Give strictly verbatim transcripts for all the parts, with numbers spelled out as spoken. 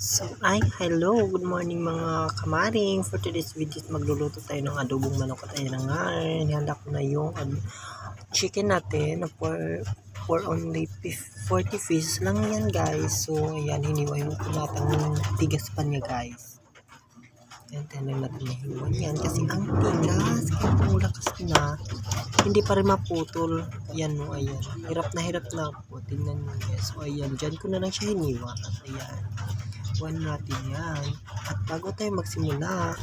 So, ay, hello, good morning mga kamaring. For today's video, magluluto tayo ng adobong manok at ayan na nga, nihanda ko na yung um, chicken natin na for, for only forty pieces lang yan guys. So, ayan, hiniwa-hiwa ko natin yung tigas pa niya guys. Ayan, tayo natin nahiwa yan kasi ang tigas, kaya kung lakas na, hindi pa rin maputol. Ayan no, ayan. Hirap na hirap na po. Tingnan mo guys. So, ayan, dyan ko na lang siya hiniwa. At ayan. Buwan natin yan. At bago tayo magsimula,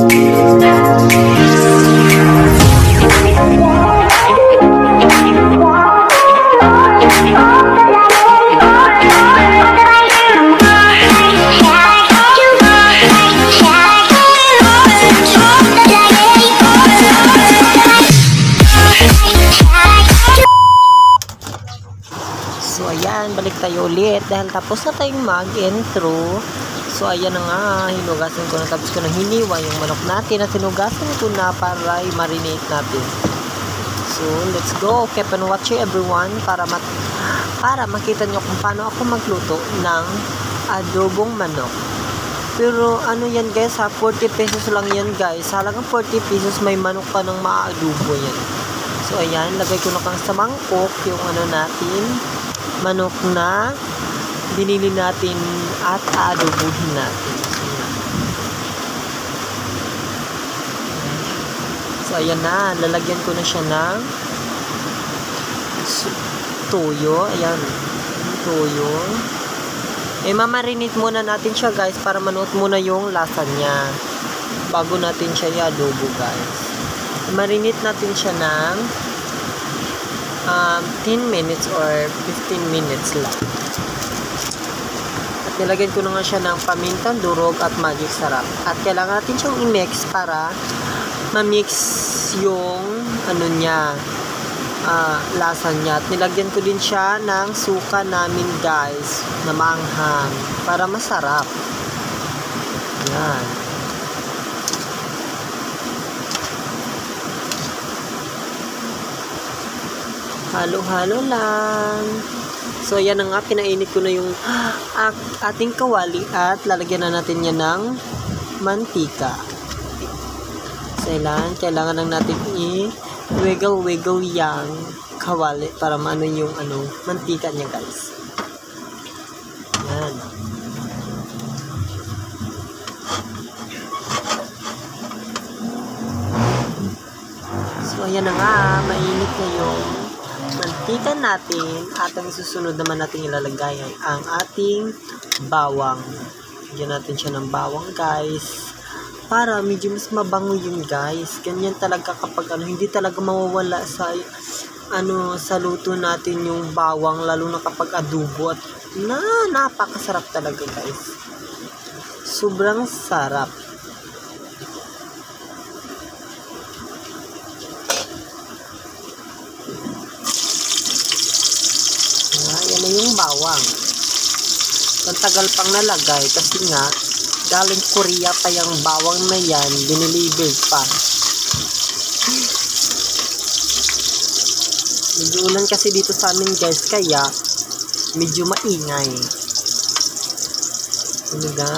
so ayan, balik tayo ulit dahil tapos na tayong mag-intro. So ayan na nga, hinugasan ko na, tapos ko na hiniwa yung manok natin at hinugasan ko na para i-marinate natin. So let's go, keep on watching everyone para mat para makita nyo kung paano ako magluto ng adobong manok. Pero ano yan guys ha, forty pesos lang yan guys. Halagang forty pesos may manok pa ng maadobo yan. So ayan, lagay ko na kang sa mangkok yung ano natin, manok na binili natin at aadobuhin natin. So ayan na, lalagyan ko na siya ng toyo. Ayan, toyo. Eh mamarinate muna natin siya guys para manuot muna yung lasa niya bago natin siya i-adobo guys. Marinate natin siya ng um, ten minutes or fifteen minutes lang. At nilagyan ko na nga siya ng pamintang durog at magic sarap. At kailangan natin siyang i-mix para ma-mix yung ano niya, uh, lasa niya. At nilagyan ko din siya ng suka namin guys na maanghang para masarap. Yan. Halo-halo lang. So ayan na nga, pinainit ko na yung uh, ating kawali at lalagyan na natin yan ng mantika. So kailangan, kailangan lang natin i-wiggle-wiggle yung kawali para maano yung ano, mantika niya guys. Yan. So ayan na nga, mainit na yung mantika natin at ang susunod naman natin ilalagay ay ang ating bawang. Lagyan natin siya ng bawang guys para medyo mas mabango yun guys. Ganyan talaga kapag ano, hindi talaga mawawala sa ano sa luto natin yung bawang, lalo na kapag adobo at na napakasarap talaga guys. Sobrang sarap. Yan na yung bawang. Ang tagal pang nalagay kasi nga galing Korea pa yung bawang na yan, diniliver pa. Medyo ulan kasi dito sa amin guys, kaya medyo maingay. Ano ga?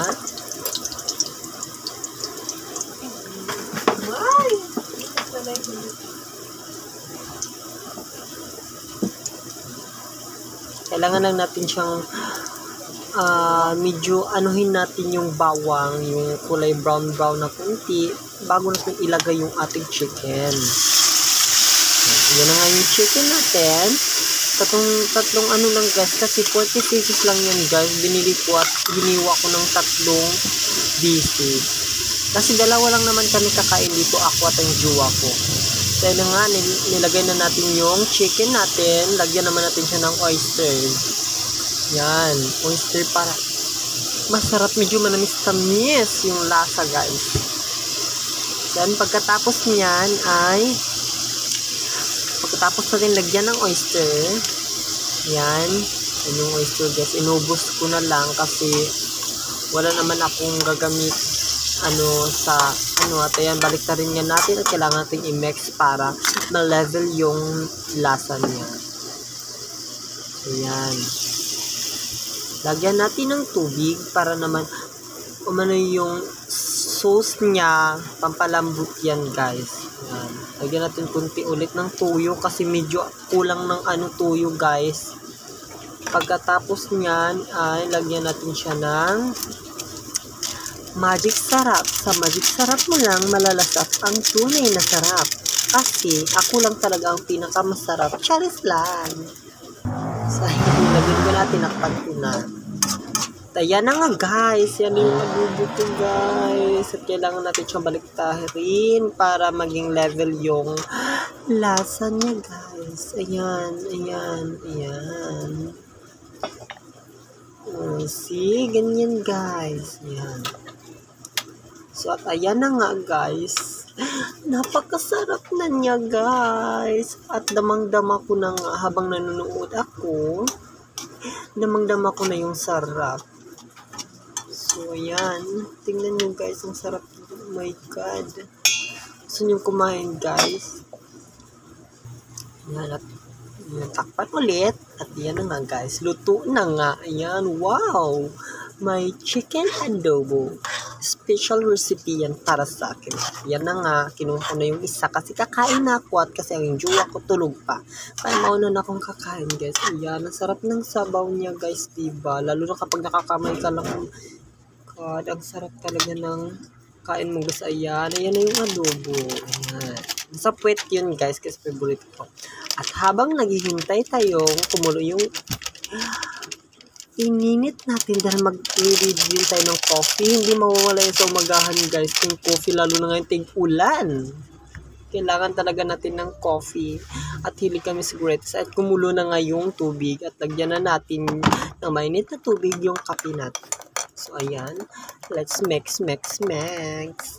Kailangan lang natin siyang uh, medyo anuhin natin yung bawang, yung kulay brown brown na kunti bago natin ilagay yung ating chicken. Yan na nga yung chicken natin. Tatlong, tatlong ano lang guys, kasi forty pieces lang yan guys. Binili ko at giniwa ko ng tatlong pieces. Kasi dalawa lang naman kami kakain dito, ako at ang jowa ko. So yun nga, nil nilagay na natin yung chicken natin. Lagyan naman natin siya ng oyster. Yan, oyster para masarap, medyo manamis-tamis yung lasa guys. Then pagkatapos niyan ay pagkatapos natin lagyan ng oyster, yan, yan yung oyster guys. Inubos ko na lang kasi wala naman akong gagamit ano sa ano. At ayan, balik na rin yan natin at kailangan natin i-mix para ma-level yung lasa niya. Ayan. Lagyan natin ng tubig para naman umano yung sauce niya, pampalambot yan guys. Yan. Lagyan natin kunti ulit ng tuyo kasi medyo kulang ng ano tuyo guys. Pagkatapos niyan ay lagyan natin siya ng magic sarap. Sa magic sarap mo lang malalasap ang tunay na sarap. Kasi ako lang talaga ang pinakamasarap. Charis lang. Sa hindi lagyan ko natin nakpan ko na. Ayan na nga guys. Yan yung adobo ko guys. At kailangan natin siyang baliktarin para maging level yung lasa niya guys. Ayan, ayan, ayan. Oh, see? Ganyan guys. Ayan. So, at ayan na nga guys. Napakasarap na niya guys. At damang-dama ko na nga habang nanonood ako. Damang-dama ko na yung sarap. So, ayan. Tingnan nyo guys. Ang sarap. Oh my God. Gusto nyo kumain guys. Ayan. At takpan ulit. At yan na nga guys. Luto na nga. Ayan. Wow. May chicken adobo. Special recipe yan para sa akin. Yan na nga, kinuha ko na yung isa kasi kakain na ako at kasi ang jowa ko tulog pa. Kaya mauna na akong kakain guys. Ayan, ang sarap ng sabaw niya guys, diba? Lalo na kapag nakakamay ka lang. God, ang sarap talaga ng kain mo guys. Ayan, ayan na yung adobo. Ayan. Sa puwet yun guys, kasi favorite ko. At habang naghihintay tayong kumulo yung ininit natin dahil mag-review tayo ng coffee. Hindi mawawala yun sa umagahan guys. Yung coffee lalo na ngayon tig-ulan. Kailangan talaga natin ng coffee. At hili kami siguritas. At kumulo na nga yung tubig. At lagyan na natin ng mainit na tubig yung kape natin. So ayan. Let's mix, mix, mix.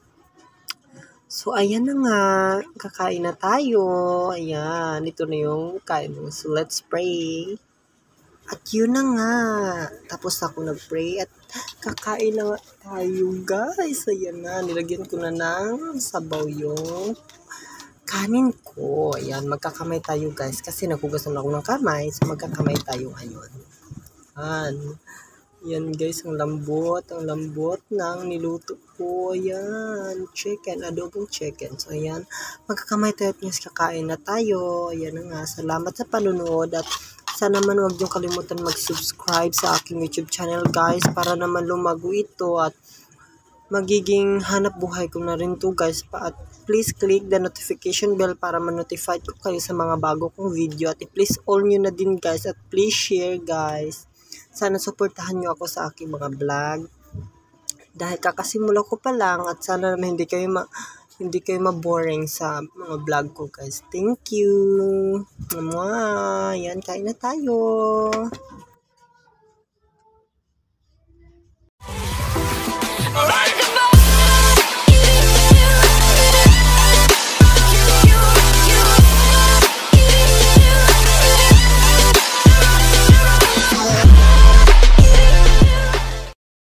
So ayan na nga. Kakain na tayo. Ayan. Ito na yung kain mo. So let's pray. At yun na nga. Tapos ako nag-pray at kakain na nga tayo guys. Ayan na. Nilagyan ko na ng sabaw yung kanin ko. Ayan. Magkakamay tayo guys. Kasi nagugas na ako ng kamay. So magkakamay tayo ngayon. Ayan. Ayan guys. Ang lambot. Ang lambot ng niluto ko. Ayan. Chicken. Adobong chicken. So ayan. Magkakamay tayo at yes, kakain na tayo. Ayan na nga. Salamat sa panunood at sana naman huwag niyong kalimutan mag-subscribe sa aking YouTube channel guys para naman lumago ito at magiging hanap buhay ko na rin to guys. Pa at please click the notification bell para ma-notify ko kayo sa mga bago kong video at please all nyo na din guys at please share guys. Sana suportahan nyo ako sa aking mga vlog dahil kakasimula ko pa lang at sana naman hindi kayo ma hindi kayo maboring sa mga vlog ko guys. Thank you. Mwah. Yan, kain na tayo.